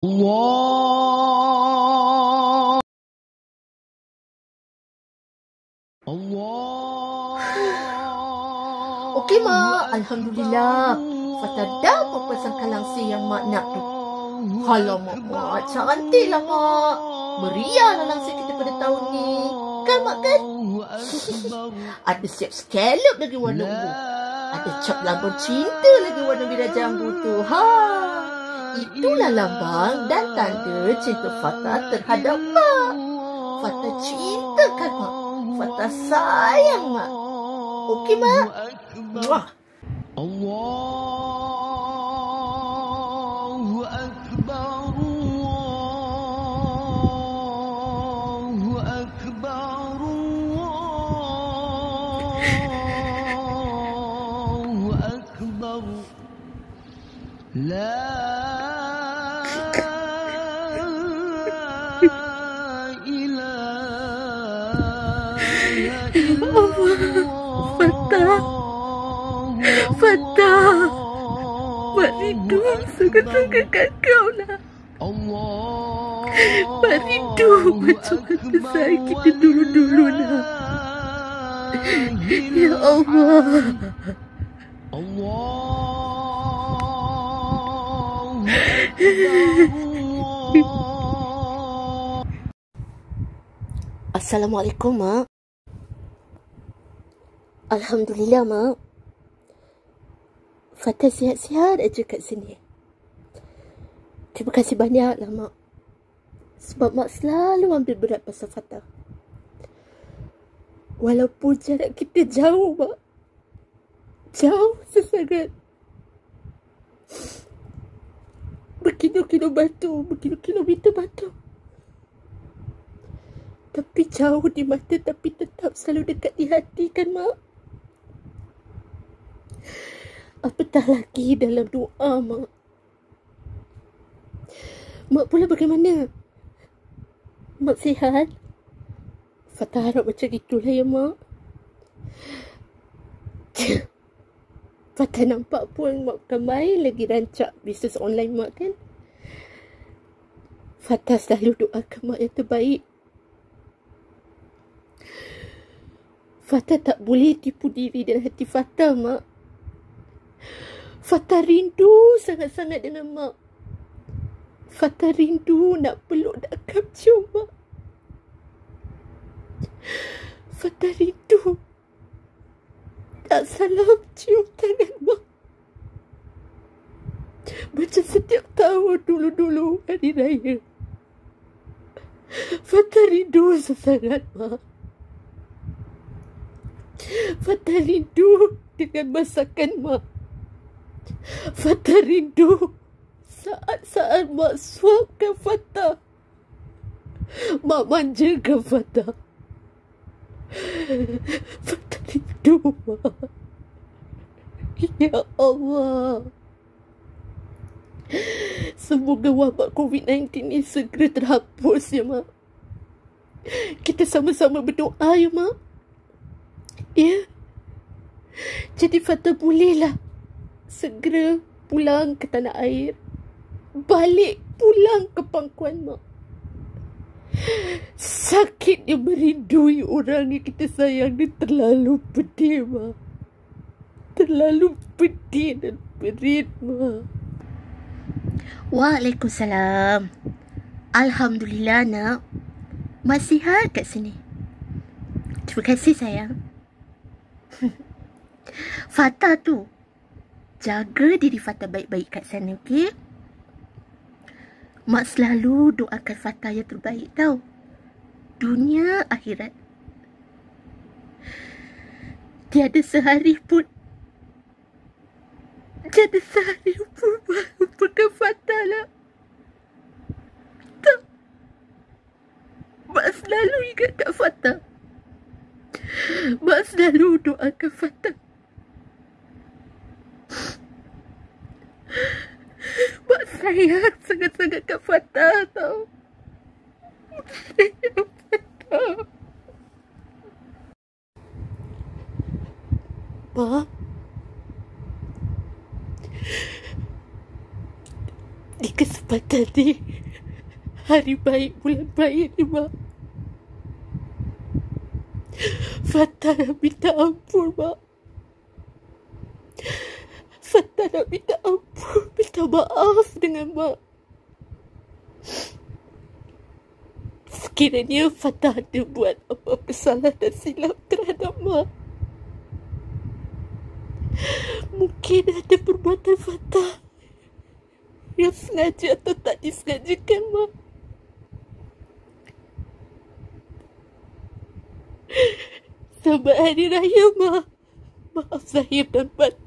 Allah. Allah. Okey mak, alhamdulillah. Fatah dah berpasangkan langsir yang mak nak tu. Alamak mak, cantik lah mak. Meriah lah langsir kita pada tahun ni. Kan mak kan? Ada siap scallop lagi warna ungu. Ada cap lambang cinta lagi warna biru jambu tu. Itulah lambang dan tanda cinta Fatah terhadap mak. Fatah cintakan mak. Fatah sayang mak. Okey mak? Muah. Allahu Akbar. Allahu Akbar. Allahu Akbar. La Fatah, mak rindu sangat-sangat kat kau lah. Mak rindu macam masa sayang kita dulu-dulu lah. Ya Allah. Assalamualaikum mak. Alhamdulillah mak. Fatah sihat-sihat aja kat sini. Terima kasih banyak lah mak. Sebab mak selalu ambil berat pasal Fatah. Walaupun jarak kita jauh mak. Jauh sesangat. Berkilo-kilo batu, berkilo-kilometer batu. Tapi jauh di mata tapi tetap selalu dekat di hati kan mak. Apatah lagi dalam doa mak. Mak pula bagaimana? Mak sihat? Fatah harap macam itulah ya mak. Fatah nampak pun mak bukan main lagi rancak bisnes online mak kan. Fatah selalu doakan mak yang terbaik. Fatah tak boleh tipu diri dalam hati Fatah mak. Fatah rindu sangat-sangat dengan mak. Fatah rindu nak peluk, nak cium mak. Fatah rindu tak salah cium tangan mak. Macam setiap tahun dulu-dulu hari raya. Fatah rindu sangat mak. Fatah rindu dengan masakan mak. Fatah rindu saat-saat mak suapkan Fatah. Mak manjakan Fatah. Fatah rindu mak. Ya Allah. Semoga wabak COVID-19 ni segera terhapus ya mak. Kita sama-sama berdoa ya mak. Ya. Jadi Fatah bolehlah segera pulang ke tanah air. Balik pulang ke pangkuan mak. Sakit yang merindui orang yang kita sayang ni terlalu pedih mak. Terlalu pedih dan berit mak. Waalaikumsalam. Alhamdulillah nak. Masih sihat kat sini. Terima kasih sayang. Fatah tu, jaga diri Fatah baik-baik kat sana, okey? Mak selalu doakan Fatah yang terbaik tau. Dunia akhirat. Tiada sehari pun melupakan Fatah lah. Tak. Mak selalu ingat kat Fatah. Mak selalu doakan Fatah. Mak sayang sangat-sangat kat Fatah tau. Sayang Fatah. Mak, kesempatan ni, hari baik, bulan baik ni, Mak. Fatah nak minta ampun, Mak. Fatah nak minta ampun, minta maaf dengan Mak. Sekiranya Fatah ada buat apa-apa salah dan silap terhadap Mak, mungkin ada perbuatan Fatah yang sengaja atau tak disengajakan, Mak. Selamat Hari Raya, Mak. Maaf zahir dan batin.